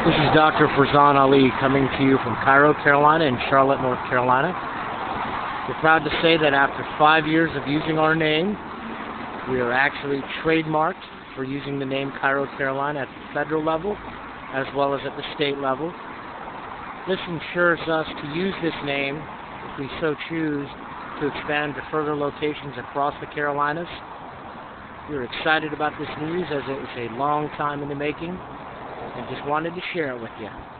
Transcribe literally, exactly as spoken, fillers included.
This is Doctor Farzan Ali coming to you from ChiroCarolina in Charlotte, North Carolina. We're proud to say that after five years of using our name, we are actually trademarked for using the name ChiroCarolina at the federal level as well as at the state level. This ensures us to use this name, if we so choose, to expand to further locations across the Carolinas. We're excited about this news as it was a long time in the making and just wanted to share it with you.